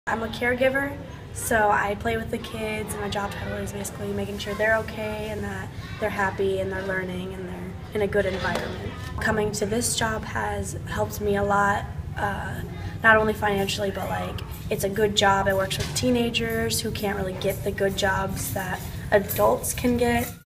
I'm a caregiver, so I play with the kids, and my job title is basically making sure they're okay and that they're happy and they're learning and they're in a good environment. Coming to this job has helped me a lot, not only financially, but it's a good job. It works with teenagers who can't really get the good jobs that adults can get.